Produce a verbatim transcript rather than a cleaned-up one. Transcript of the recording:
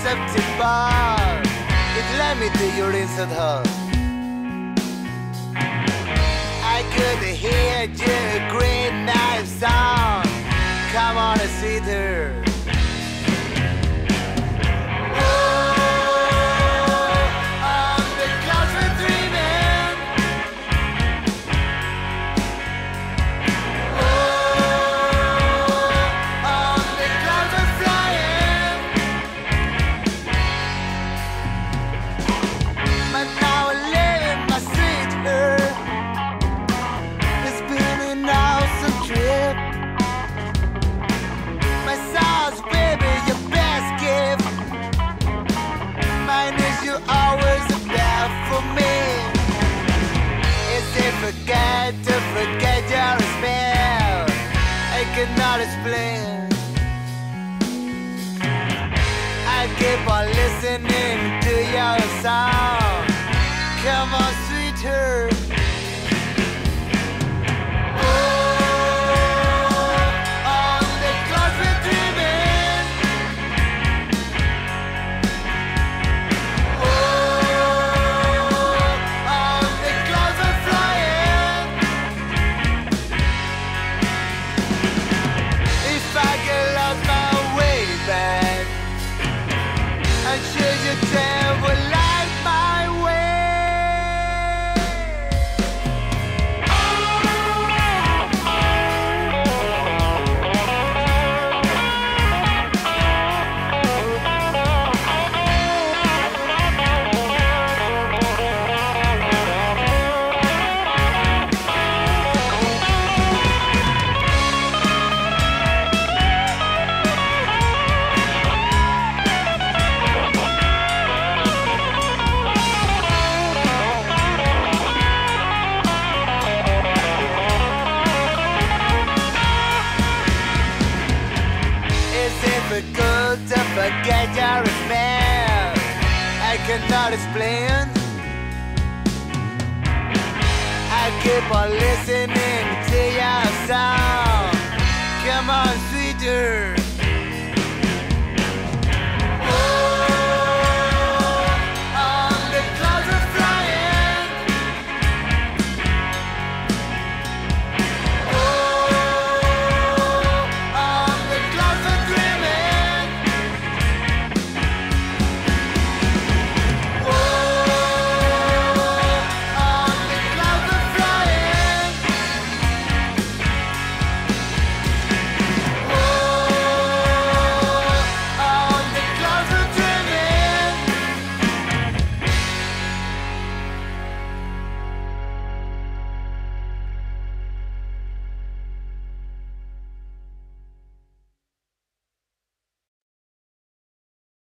September, it led me to your inside heart. I could hear your great night sound. Come on and see her. Forget to forget your spell. I cannot explain. I keep on listening to your song. Come on, sweetheart. Difficult to forget your smell. I cannot explain. I keep on listening to your song. Come on, sweetheart.